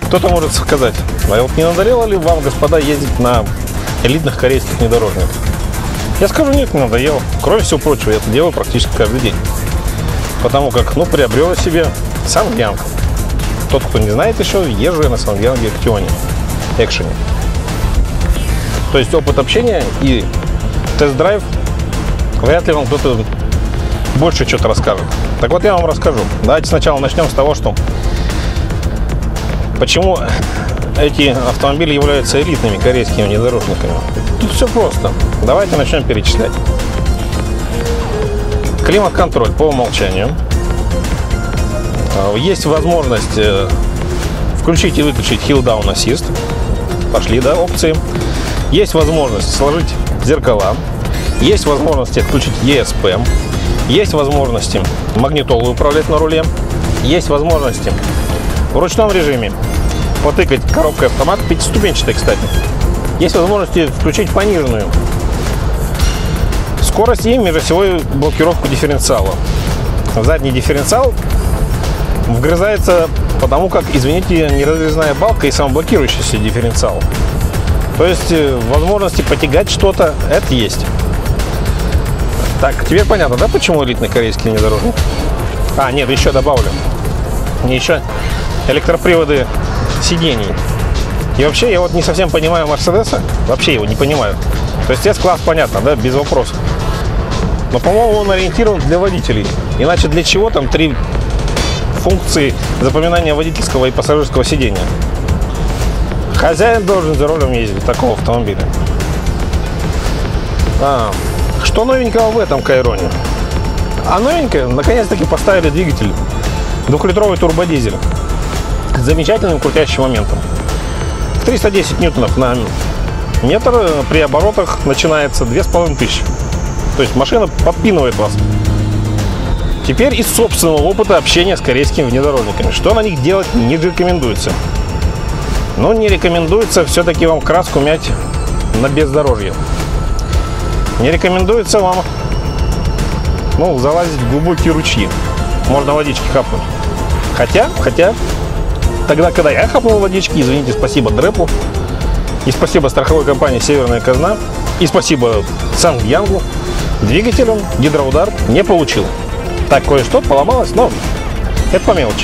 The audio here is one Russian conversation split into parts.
Кто-то может сказать, а вот не надоело ли вам, господа, ездить на элитных корейских внедорожниках? Я скажу, нет, не надоело. Кроме всего прочего, я это делаю практически каждый день. Потому как, приобрел себе Сангьянг. Тот, кто не знает еще, езжу я на Сангьянге Экшене. То есть опыт общения и тест-драйв, вряд ли вам кто-то больше что-то расскажет. Так вот, я вам расскажу. Давайте сначала начнем с того, что почему эти автомобили являются элитными корейскими внедорожниками. Тут все просто. Давайте начнем перечислять. Климат-контроль по умолчанию. Есть возможность включить и выключить Hill Down Assist. Пошли, да, опции. Есть возможность сложить зеркала. Есть возможность отключить ESP. Есть возможности магнитолой управлять на руле. Есть возможности в ручном режиме потыкать коробкой автомат, 5-ступенчатый, кстати. Есть возможности включить пониженную скорость и межосевую блокировку дифференциала. Задний дифференциал вгрызается потому как, извините, неразрезная балка и самоблокирующийся дифференциал. То есть возможности потягать что-то, это есть. Так, теперь понятно, да, почему элитный корейский внедорожник? А, нет, еще добавлю. Еще электроприводы сидений. И вообще, я вот не совсем понимаю Мерседеса. Вообще его не понимаю. То есть S-класс понятно, да, без вопросов. Но, по-моему, он ориентирован для водителей. Иначе для чего там 3 функции запоминания водительского и пассажирского сидения? Хозяин должен за рулем ездить такого автомобиля. Что новенького в этом Кайроне? А новенькое, наконец-таки поставили двигатель 2-литровый турбодизель с замечательным крутящим моментом. 310 ньютонов на метр, при оборотах начинается 2500. То есть машина подпинывает вас. Теперь из собственного опыта общения с корейскими внедорожниками. Что на них делать не рекомендуется? Но не рекомендуется все-таки вам краску мять на бездорожье. Не рекомендуется вам залазить в глубокие ручьи. Можно водички хапнуть. Хотя, тогда, когда я хапнул водички, извините, спасибо Дрэпу, и спасибо страховой компании «Северная казна», и спасибо Сангьянгу, двигателем гидроудар не получил. Так, кое-что поломалось, но это по мелочи.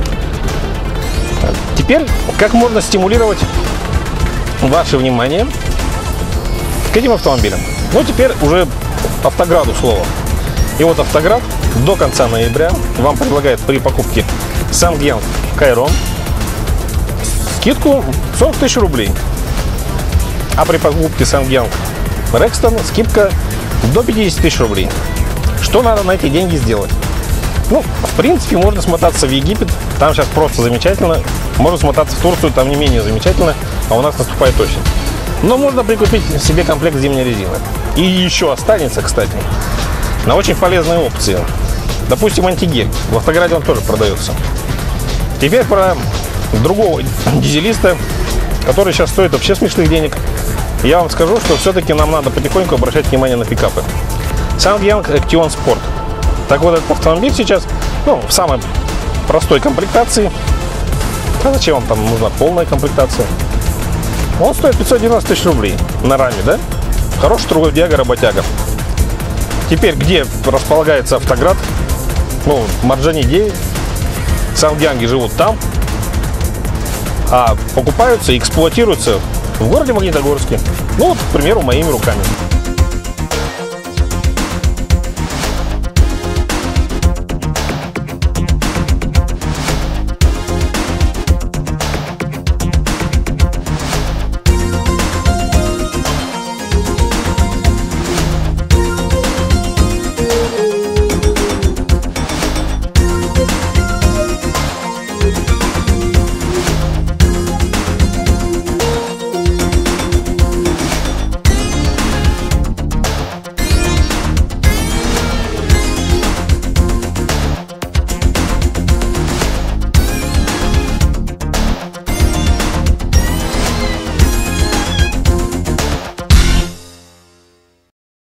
Теперь, как можно стимулировать ваше внимание к этим автомобилям? Теперь уже Автограду слово. И вот Автоград до конца ноября вам предлагает при покупке Сангьянг Кайрон скидку 40 тысяч рублей. А при покупке Сангьянг Рекстон скидка до 50 тысяч рублей. Что надо на эти деньги сделать? В принципе, можно смотаться в Египет, там сейчас просто замечательно. Можно смотаться в Турцию, там не менее замечательно, а у нас наступает осень. Но можно прикупить себе комплект зимней резины. И еще останется, кстати, на очень полезные опции. Допустим, антигель. В Автограде он тоже продается. Теперь про другого дизелиста, который сейчас стоит вообще смешных денег. Я вам скажу, что все-таки нам надо потихоньку обращать внимание на пикапы. Ssangyong Action Sport. Так вот, этот автомобиль сейчас, в самой простой комплектации. А зачем вам там нужна полная комплектация? Он стоит 590 тысяч рублей на раме, да? Хороший трудодяга, работяга. Теперь, где располагается Автоград? Марджани 9. Сангьянги живут там. А покупаются и эксплуатируются в городе Магнитогорске. К примеру, моими руками.